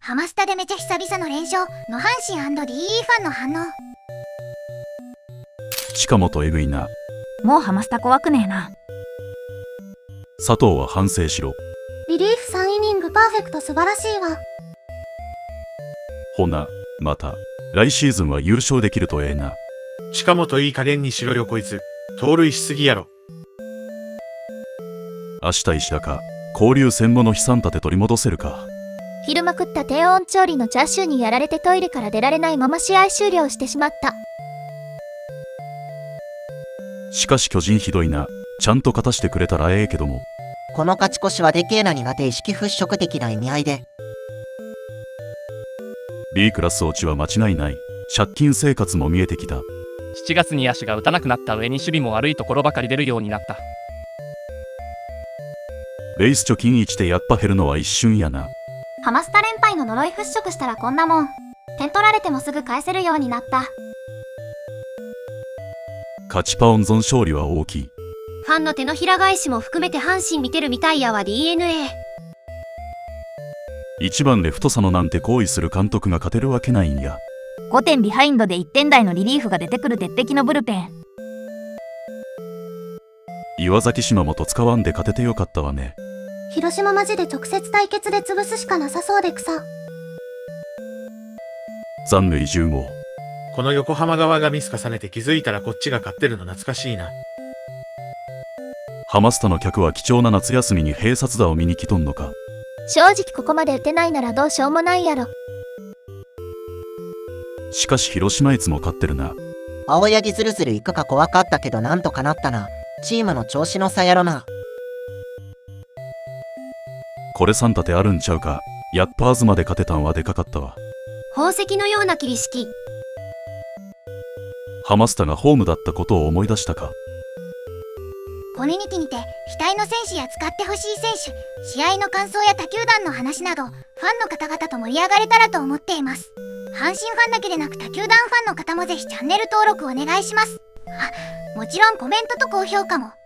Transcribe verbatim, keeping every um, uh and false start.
ハマスタでめちゃ久々の連勝の阪神 &ディーイー ファンの反応。 近本えぐいな。 もうハマスタ怖くねえな。 佐藤は反省しろ。 リリーフさんイニングパーフェクト素晴らしいわ。 ほなまた来シーズンは優勝できるとええな。 近本いい加減にしろよこいつ。盗塁しすぎやろ。 明日石田か交流戦後の悲惨立て取り戻せるか。 昼間食った低温調理のチャーシューにやられてトイレから出られないまま試合終了してしまった。 しかし巨人ひどいな。ちゃんと勝たしてくれたらええけども。 この勝ち越しはでけえな苦手意識払拭的な意味合いで。 B クラス落ちは間違いない。借金生活も見えてきた。 しちがつに野手が打たなくなった上に守備も悪いところばかり出るようになった。 ベース貯金いちでやっぱ減るのは一瞬やな。 ハマスタ連敗の呪い払拭したらこんなもん。点取られてもすぐ返せるようになった。 勝ちパ温存勝利は大きい。 ファンの手のひら返しも含めて阪神見てるみたいやわ。 ディーエヌエー一番で太さのなんて行為する監督が勝てるわけないんや。 ごてんビハインドでいってん台のリリーフが出てくる鉄壁のブルペン。 岩崎島本使わんで勝ててよかったわね。 広島マジで直接対決で潰すしかなさそうで草。 残塁じゅうご。 この横浜側がミス重ねて気づいたらこっちが勝ってるの懐かしいな。 ハマスタの客は貴重な夏休みに併殺打を見に来とんのか。 正直ここまで打てないならどうしようもないやろ。 しかし広島いつも勝ってるな。 青柳ずるずるいくか怖かったけどなんとかなったな。チームの調子の差やろな。 これさん立てあるんちゃうか。やっと東で勝てたんはでかかったわ。 宝石のような桐敷。 ハマスタがホームだったことを思い出したか。 コミュニティにて期待の選手や使ってほしい選手、試合の感想や他球団の話などファンの方々と盛り上がれたらと思っています。阪神ファンだけでなく他球団ファンの方もぜひチャンネル登録お願いします。あ、もちろんコメントと高評価も。